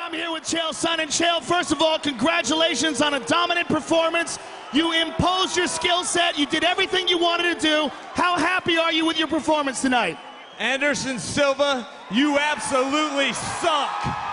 I'm here with Chael Sonnen. Chael, first of all, congratulations on a dominant performance. You imposed your skill set. You did everything you wanted to do. How happy are you with your performance tonight? Anderson Silva, you absolutely suck.